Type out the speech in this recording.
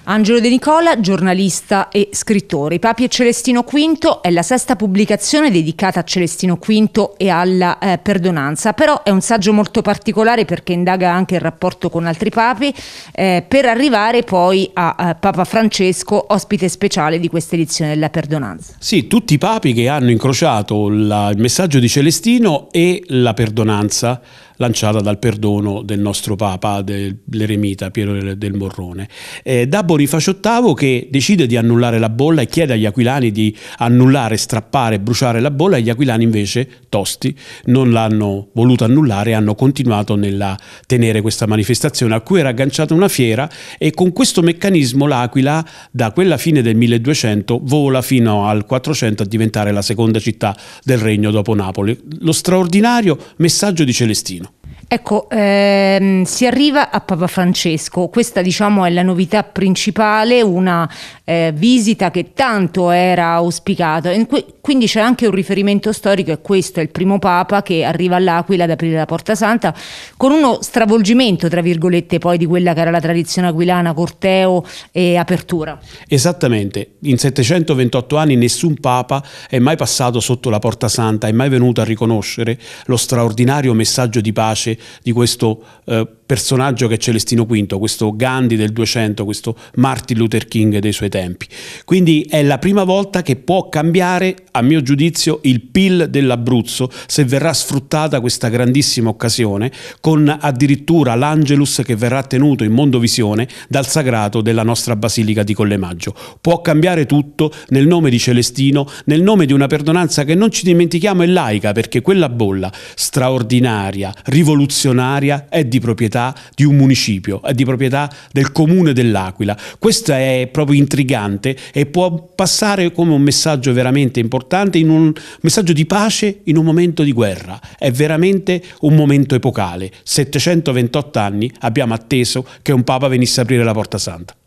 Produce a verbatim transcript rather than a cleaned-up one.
Angelo De Nicola, giornalista e scrittore. Papi e Celestino V è la sesta pubblicazione dedicata a Celestino V e alla eh, perdonanza, però è un saggio molto particolare perché indaga anche il rapporto con altri papi, eh, per arrivare poi a, a Papa Francesco, ospite speciale di questa edizione della perdonanza. Sì, tutti i papi che hanno incrociato la, il messaggio di Celestino e la perdonanza lanciata dal perdono del nostro Papa, dell'eremita Piero del Morrone. Eh, da Bonifacio ottavo, che decide di annullare la bolla e chiede agli aquilani di annullare, strappare, bruciare la bolla, e gli aquilani invece, tosti, non l'hanno voluto annullare e hanno continuato nella tenere questa manifestazione a cui era agganciata una fiera, e con questo meccanismo l'Aquila da quella fine del milleduecento vola fino al quattrocento a diventare la seconda città del regno dopo Napoli. Lo straordinario messaggio di Celestino. Ecco, ehm, si arriva a Papa Francesco, questa diciamo è la novità principale, una eh, visita che tanto era auspicata, quindi c'è anche un riferimento storico, e questo è il primo Papa che arriva all'Aquila ad aprire la Porta Santa, con uno stravolgimento tra virgolette poi di quella che era la tradizione aquilana, corteo e apertura. Esattamente, in settecentoventotto anni nessun Papa è mai passato sotto la Porta Santa, è mai venuto a riconoscere lo straordinario messaggio di pace di questo eh, personaggio che è Celestino V, questo Gandhi del duecento, questo Martin Luther King dei suoi tempi. Quindi è la prima volta che può cambiare, a mio giudizio, il P I L dell'Abruzzo se verrà sfruttata questa grandissima occasione, con addirittura l'Angelus che verrà tenuto in Mondovisione dal sagrato della nostra Basilica di Collemaggio. Può cambiare tutto nel nome di Celestino, nel nome di una perdonanza che, non ci dimentichiamo, è laica, perché quella bolla straordinaria, rivoluzionaria, è di proprietà di un municipio, è di proprietà del comune dell'Aquila. Questo è proprio intrigante e può passare come un messaggio veramente importante, in un messaggio di pace in un momento di guerra. È veramente un momento epocale. settecentoventotto anni abbiamo atteso che un Papa venisse a aprire la Porta Santa.